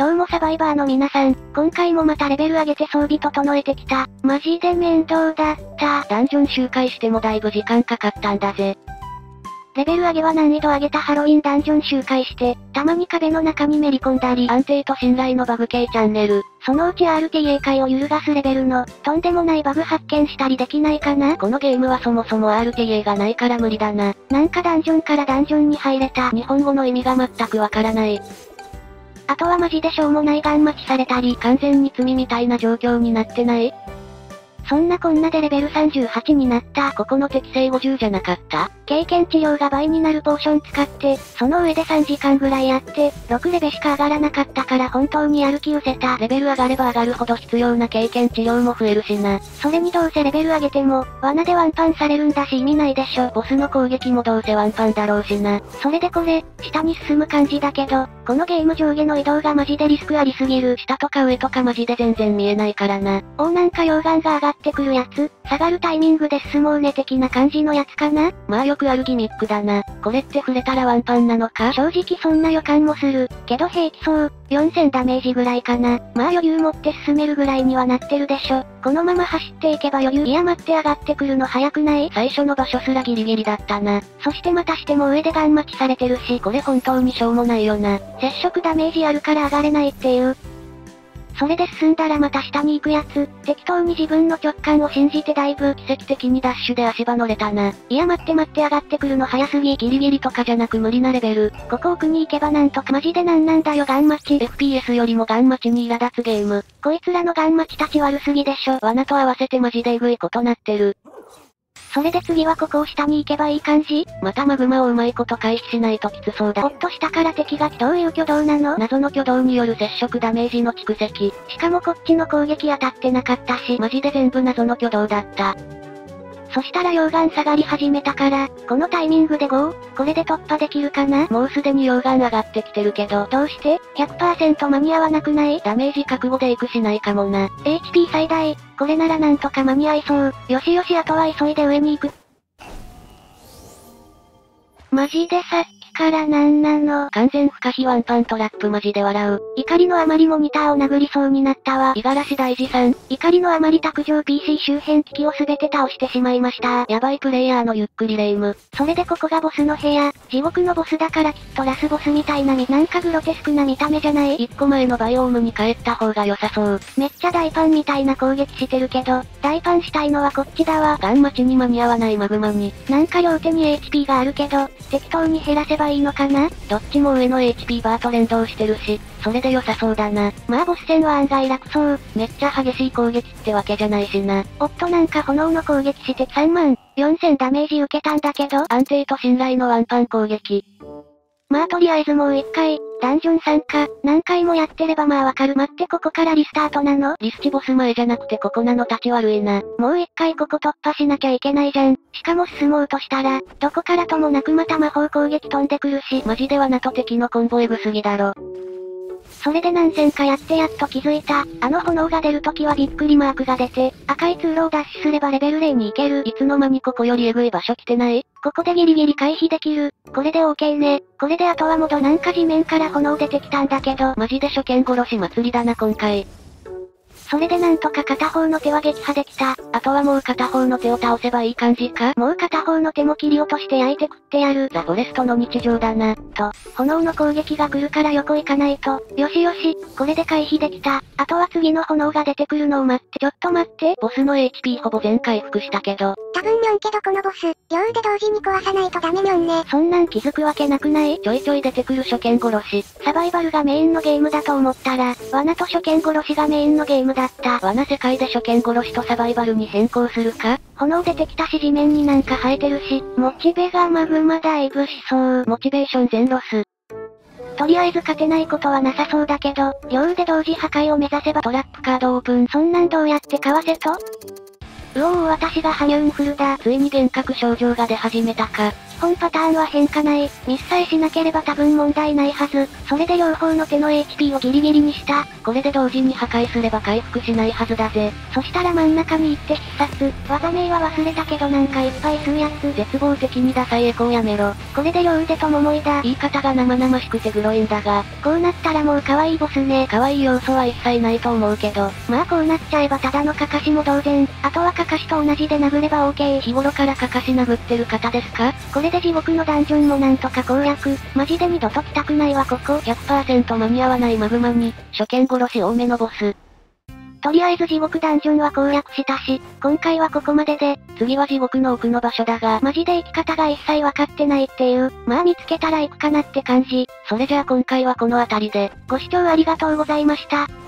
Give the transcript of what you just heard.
どうもサバイバーの皆さん、今回もまたレベル上げて装備整えてきた。マジで面倒だった。 ダンジョン周回してもだいぶ時間かかったんだぜ。 レベル上げは難易度上げたハロウィンダンジョン周回して、たまに壁の中にめり込んだり、 安定と信頼のバグ系チャンネル。 そのうち RTA 界を揺るがすレベルの、とんでもないバグ発見したりできないかな。 このゲームはそもそも RTA がないから無理だな。 なんかダンジョンからダンジョンに入れた。 日本語の意味が全くわからない。 あとはマジでしょうもないガン待ちされたり、 完全に罪みたいな状況になってない？ そんなこんなでレベル38になった。 ここの適正50じゃなかった？ 経験治療が倍になるポーション使って、その上で3時間ぐらいやって、6レベしか上がらなかったから本当にやる気失せた。 レベル上がれば上がるほど必要な経験治療も増えるしな。 それにどうせレベル上げても、罠でワンパンされるんだし意味ないでしょ。 ボスの攻撃もどうせワンパンだろうしな。 それでこれ、下に進む感じだけど、このゲーム上下の移動がマジでリスクありすぎる。 下とか上とかマジで全然見えないからな。 なんか溶岩が上がってくるやつ、下がるタイミングで進もうね的な感じのやつかな。 まあよくあるギミックだな。これって触れたらワンパンなのか？ 正直そんな予感もする。けど平気そう。4000ダメージぐらいかな。まあ余裕持って進めるぐらいにはなってるでしょ。このまま走っていけば余裕。いや待って上がってくるの早くない？ 最初の場所すらギリギリだったな。 そしてまたしても上でガン待ちされてるし。 これ本当にしょうもないよな。 接触ダメージあるから上がれないっていう。それで進んだらまた下に行くやつ、適当に自分の直感を信じてだいぶ、 奇跡的にダッシュで足場乗れたな。 いや待って上がってくるの早すぎ。 ギリギリとかじゃなく無理なレベル。 ここ奥に行けばなんとかマジでなんだよガン待ち。 FPS よりもガン待ちに苛立つゲーム。 こいつらのガン待ちたち悪すぎでしょ。 罠と合わせてマジでエグいことなってる。 それで次はここを下に行けばいい感じ？ またマグマをうまいこと回避しないときつそうだ。 おっと下から敵がどういう挙動なの？ 謎の挙動による接触ダメージの蓄積。 しかもこっちの攻撃当たってなかったし。 マジで全部謎の挙動だった。 そしたら溶岩下がり始めたから、このタイミングでこれで突破できるかな？ もうすでに溶岩上がってきてるけど。 どうして？ 100% 間に合わなくない？ ダメージ覚悟で行くしないかもな。 HP 最大。これならなんとか間に合いそう。よしよしあとは急いで上に行く。マジでさっきからなんなの？ 完全不可避ワンパントラップマジで笑う。 怒りのあまりモニターを殴りそうになったわ。 五十嵐大二さん。 怒りのあまり卓上 PC 周辺機器をすべて倒してしまいました。 やばいプレイヤーのゆっくりレ夢ム。 それでここがボスの部屋。地獄のボスだからきっとラスボスみたいななんかグロテスクな見た目じゃない？ 一個前のバイオームに帰った方が良さそう。 めっちゃ大パンみたいな攻撃してるけど、大パンしたいのはこっちだわ。 ガン待ちに間に合わないマグマに。 なんか両手に HP があるけど、適当に減らせばいいのかな？ どっちも上の HP バーと連動してるし、それで良さそうだな。 まあボス戦は案外楽そう。 めっちゃ激しい攻撃ってわけじゃないしな。 おっとなんか炎の攻撃して3万4000ダメージ受けたんだけど、 安定と信頼のワンパン攻撃。 まあとりあえずもう一回、ダンジョン参加、何回もやってればまあわかる。待ってここからリスタートなの？ リスチボス前じゃなくてここなの立ち悪いな。 もう一回ここ突破しなきゃいけないじゃん。しかも進もうとしたら、どこからともなくまた魔法攻撃飛んでくるし。 マジで罠と敵のコンボエグすぎだろ。 それで何戦かやってやっと気づいた。あの炎が出るときはびっくりマークが出て、赤い通路をダッシュすればレベル0に行ける。 いつの間にここよりエグい場所来てない？ ここでギリギリ回避できる。これで OK ね。これであとはなんか地面から炎出てきたんだけど。 マジで初見殺し祭りだな今回。 それでなんとか片方の手は撃破できた。 あとはもう片方の手を倒せばいい感じか？ もう片方の手も切り落として焼いて食ってやる。 ザ・フォレストの日常だな。 と、炎の攻撃が来るから横行かないと。よしよし、これで回避できた。あとは次の炎が出てくるのを待って。ちょっと待って。 ボスの HP ほぼ全回復したけど。 多分ニョンけどこのボス、両腕同時に壊さないとダメニョンね。 そんなん気づくわけなくない？ ちょいちょい出てくる初見殺し。 サバイバルがメインのゲームだと思ったら、罠と初見殺しがメインのゲームだった。 罠世界で初見殺しとサバイバルに変更するか？ 炎出てきたし地面になんか生えてるし、モチベがマグマダイブしそう。 モチベーション全ロス。 とりあえず勝てないことはなさそうだけど、両腕同時破壊を目指せばトラップカードオープン。 そんなんどうやってかわせと？うおー私がハニュンフルだ。 ついに幻覚症状が出始めたか。 本パターンは変化ない。ミスさえしなければ多分問題ないはず。それで両方の手の HP をギリギリにした。 これで同時に破壊すれば回復しないはずだぜ。 そしたら真ん中に行って必殺。技名は忘れたけどなんかいっぱい吸うやつ。 絶望的にダサいエコーやめろ。 これで両腕と桃井だ。 言い方が生々しくてグロいんだが。 こうなったらもう可愛いボスね。 可愛い要素は一切ないと思うけど。 まあこうなっちゃえばただのカカシも同然。あとはカカシと同じで殴れば OK。 日頃からカカシ殴ってる方ですか？ これで地獄のダンジョンもなんとか攻略。マジで二度と来たくないわここ。 100% 間に合わないマグマに、初見殺し多めのボス。 とりあえず地獄ダンジョンは攻略したし、今回はここまでで、 次は地獄の奥の場所だが、 マジで生き方が一切わかってないっていう、まあ見つけたら行くかなって感じ。 それじゃあ今回はこの辺りで、 ご視聴ありがとうございました。